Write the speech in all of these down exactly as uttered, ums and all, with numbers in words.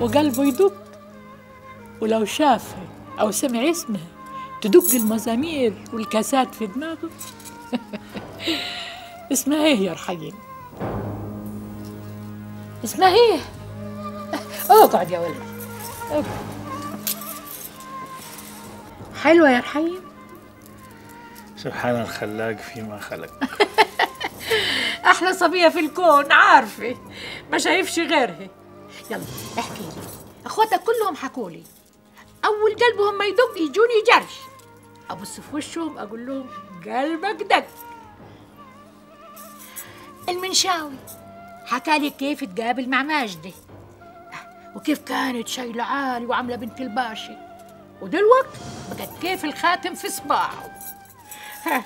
وقلبه يدق، ولو شافها أو سمع اسمها تدق المزامير والكاسات في دماغه. اسمها ايه يا رحيم؟ اسمها ايه؟ اقعد يا ولد، اقعد. حلوة يا رحيم؟ سبحان الخلاق فيما خلق. احلى صبية في الكون، عارفة ما شايفش غيرها. يلا احكي لي، اخواتك كلهم حكوا لي اول قلبهم ما يدق يجوني جرش، ابص في وشهم اقول لهم قلبك دق. المنشاوي حكى لي كيف تقابل مع ماجدة وكيف كانت شايلة عالي وعاملة بنت الباشا، ودلوقت بقت كيف الخاتم في صباعه. ها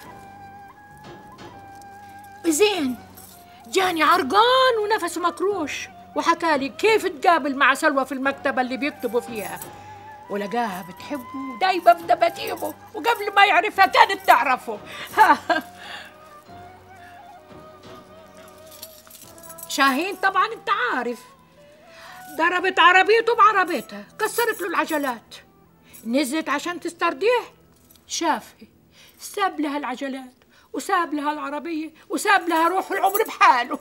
زين جاني عرقان ونفسه مكروش وحكى لي كيف تقابل مع سلوى في المكتبة اللي بيكتبوا فيها، ولقاها بتحبه دايبة بدباتيبه وقبل ما يعرفها كانت تعرفه. شاهين طبعا انت عارف، ضربت عربيته بعربيتها، كسرت له العجلات، نزلت عشان تسترضيه، شافها ساب لها العجلات وساب لها العربية وساب لها روح العمر بحاله.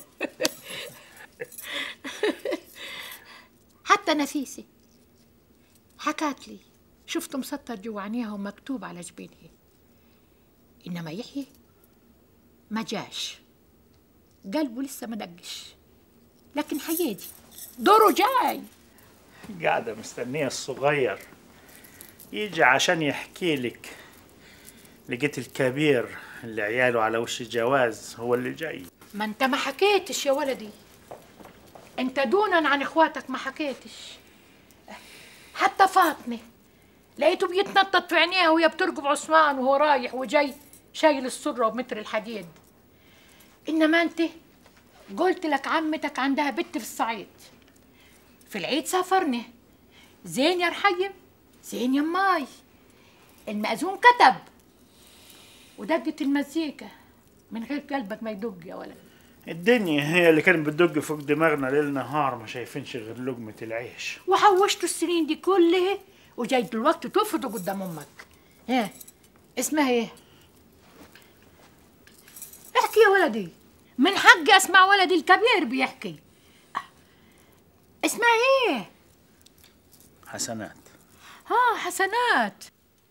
حتى نفيسة حكات لي شفت مسطر جوا عينيها ومكتوب على جبينها، إنما يحيى ما جاش، قلبه لسه ما دقش، لكن حيجي دوره جاي. قاعدة مستنية الصغير يجي عشان يحكي لك، لقيت الكبير اللي عياله على وش الجواز هو اللي جاي. ما انت ما حكيتش يا ولدي، انت دونا عن اخواتك ما حكيتش. حتى فاطمه لقيته بيتنطط في عينيها وهي بترقب عثمان وهو رايح وجاي شايل السره بمتر الحديد. انما انت قلت لك عمتك عندها بنت في الصعيد، في العيد سافرنا. زين يا رحيم، زين يا ماي. المأذون كتب ودقت المزيكا من غير قلبك ما يدق يا ولد. الدنيا هي اللي كانت بتدق فوق دماغنا ليل نهار، ما شايفينش غير لقمة العيش. وحوشتوا السنين دي كلها وجاي دلوقتي تفرضوا قدام امك. ها اسمها ايه؟ احكي يا ولدي، من حقي اسمع ولدي الكبير بيحكي. اسمها ايه؟ حسنات. ها حسنات.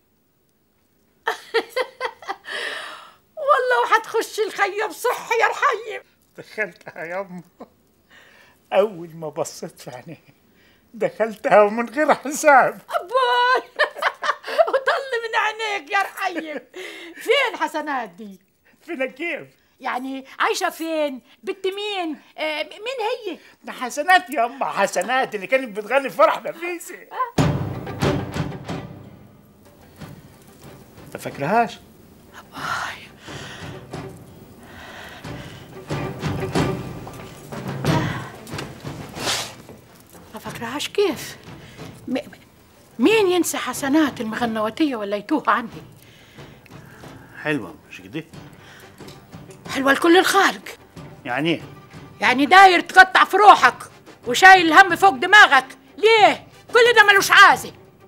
والله وحتخش الخيم صحي يا رحيم. دخلتها يما، أول ما بصيت في عينيها دخلتها ومن غير حساب. أباي وطل من عينيك يا رحيم. فين حسنات دي؟ فينا كيف؟ يعني عايشة فين؟ بنت مين؟ آه مين هي؟ ده حسنات يما، حسنات اللي كانت بتغني في فرح نفيسة. أه؟ ما فاكرهاش؟ أباي ما فاكرهاش كيف؟ م... مين ينسى حسنات المغنواتية ولا يتوه عني؟ حلوة مش كده؟ حلوة لكل الخلق. يعني ايه؟ يعني داير تقطع في روحك وشايل الهم فوق دماغك ليه؟ كل ده ملوش عازة.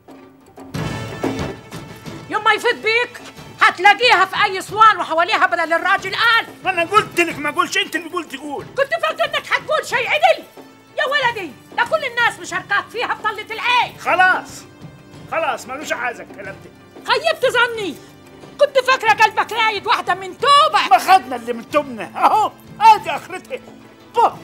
يوم ما يفيد بيك هتلاقيها في اي صوان وحواليها بدل الراجل قال. ما انا قلت لك ما اقولش، انت اللي قلت قول. كنت فاكر انك هتقول شيء عدل يا ولدي، ده كل الناس مشاركات فيها بطلة العين. خلاص خلاص ملوش عازة الكلام ده. خيبت ظني، كنت فاكرة قلبك رايد واحدة من توبك. ما خدنا اللي من توبنا اهو، ادي اخرتها. بوه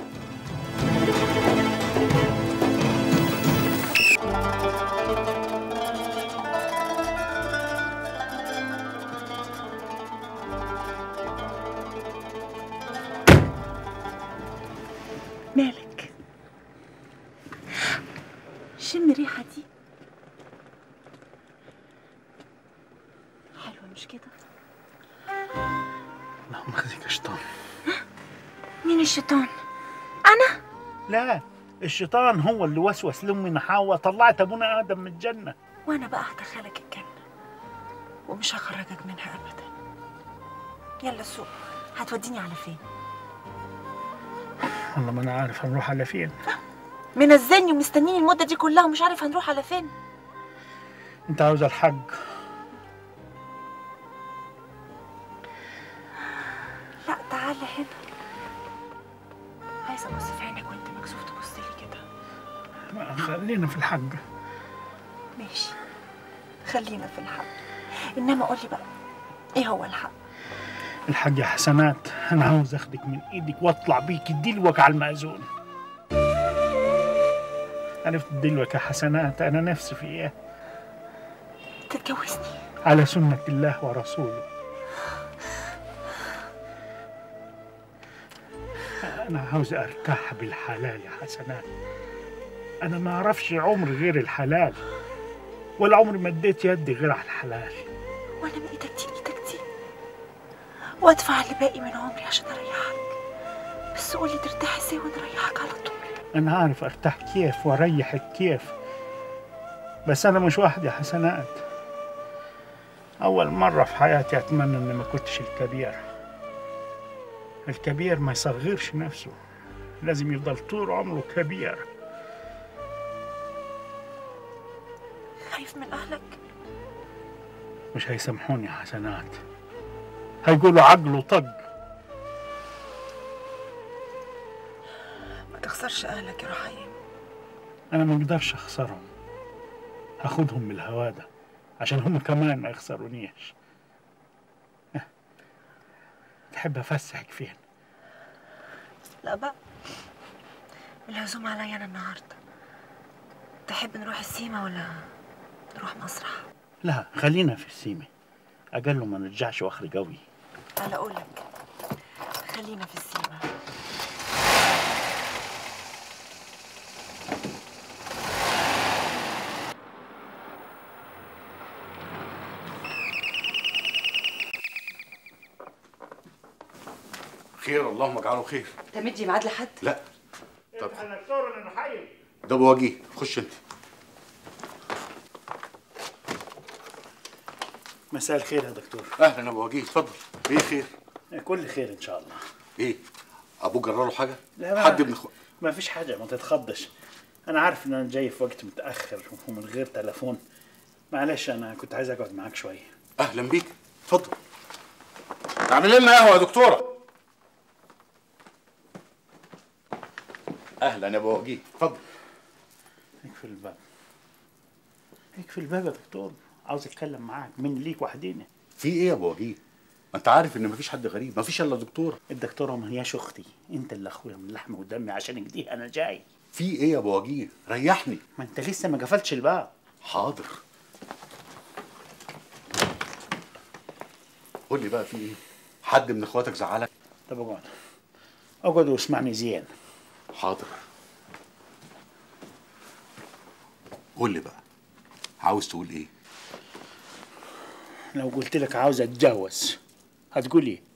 مالك؟ شم الريحة دي حلوة مش كده؟ اللهم خذيك الشيطان. مين الشيطان؟ أنا؟ لا، الشيطان هو اللي وسوس لأمنا حواء طلعت أبونا آدم من الجنة. وأنا بقى هدخلك الجنة ومش هخرجك منها أبدا. يلا سوق، هتوديني على فين؟ والله ما أنا عارف هنروح على فين. منزلني ومستنيني المده دي كلها ومش عارف هنروح على فين. انت عاوز الحج؟ لا تعالى هنا، عايزه ابص في عينك وانت مكسوف تبص لي كده. خلينا في الحج. ماشي خلينا في الحق، انما قولي بقى ايه هو الحق؟ الحاج يا حسنات، انا عاوز اخدك من ايدك واطلع بيك دلوك على المأذون. عرفت دلوك يا حسنات انا نفسي في ايه؟ تتجوزني على سنة الله ورسوله. انا عاوز ارتاح بالحلال يا حسنات. انا ما اعرفش عمر غير الحلال، ولا عمري مديت يدي غير على الحلال. وانا من ايدك دي ايدك دي وادفع اللي باقي من عمري عشان اريحك، بس قولي ترتاح ازاي وانا اريحك على طول. انا عارف ارتاح كيف واريحك كيف، بس انا مش واحد يا حسنات. اول مرة في حياتي اتمنى اني ما كنتش الكبير. الكبير ما يصغرش نفسه، لازم يفضل طول عمره كبير. خايف من اهلك؟ مش هيسامحوني يا حسنات، هيقولوا عقله طق. ما تخسرش اهلك يا رحيم. انا ما اقدرش اخسرهم، هاخدهم بالهواده عشان هم كمان ما يخسرونيش. تحب افسحك فين؟ لا بقى، العزومة عليا انا النهارده. تحب نروح السيما ولا نروح مسرح؟ لا خلينا في السيمة، اقل ما نرجعش واخر قوي. على قولك، خلينا في السيما. خير، اللهم اجعله خير. انت مدي ميعاد لحد؟ لا. طب انا دكتور انا حي. ده بواجيه، خش انت. مساء الخير يا دكتور. اهلا يا بواجيه، اتفضل. ايه خير؟ كل خير ان شاء الله. ايه؟ ابوك جرى له حاجه؟ لا ما حد من اخوانك؟ ما فيش حاجه، ما تتخضش. انا عارف ان انا جاي في وقت متاخر ومن غير تليفون، معلش انا كنت عايز اقعد معاك شويه. اهلا بيك، اتفضل. اعمل لنا قهوه يا دكتوره. اهلا يا بواجيه، اتفضل. اقفل الباب، اقفل الباب يا دكتور، عاوز اتكلم معاك من ليك وحدينا. في ايه يا بواجيه؟ ما انت عارف ان مفيش حد غريب، مفيش الا دكتوره. الدكتوره ما هياش اختي، انت اللي اخويا من لحم ودمي، عشان كده انا جاي. في ايه يا بواجيه؟ ريحني. ما انت لسه ما قفلتش الباب. حاضر. قول لي بقى في ايه؟ حد من اخواتك زعلك؟ طب اقعد، اقعد واسمعني زين. حاضر. قول لي بقى، عاوز تقول ايه؟ لو قلت لك عاوز اتجوز هتقول ايه؟